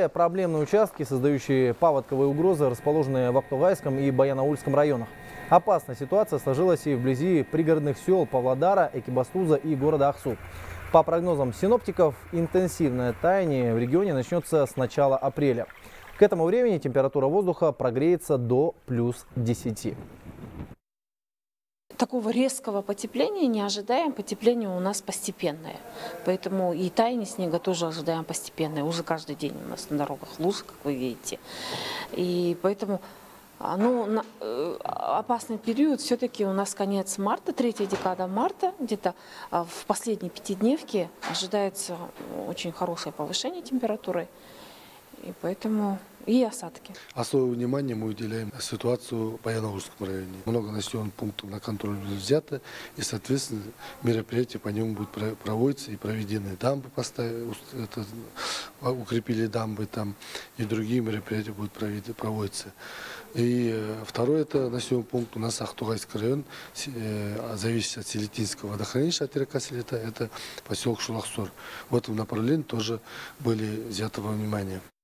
Наиболее проблемные участки, создающие паводковые угрозы, расположены в Актогайском и Баянаульском районах. Опасная ситуация сложилась и вблизи пригородных сел Павлодара, Экибастуза и города Ахсу. По прогнозам синоптиков, интенсивное таяние в регионе начнется с начала апреля. К этому времени температура воздуха прогреется до плюс 10. Такого резкого потепления не ожидаем, потепление у нас постепенное. Поэтому и таяние снега тоже ожидаем постепенное. Уже каждый день у нас на дорогах лужи, как вы видите. И поэтому опасный период все-таки у нас конец марта, третья декада марта. Где-то в последней пятидневке ожидается очень хорошее повышение температуры. И поэтому и осадки. Особое внимание мы уделяем ситуацию в Баянаульском районе. Много населенных пунктов на контроль будет взято, и, соответственно, мероприятия по нему будут проводиться и проведены. Дамбы укрепили дамбы там, и другие мероприятия будут проводиться. И второй это населенный пункт у нас Актогайский район, зависит от Селитинского водохранилища, от река Селита, это поселок Шулахсор. В этом направлении тоже были взяты во внимание.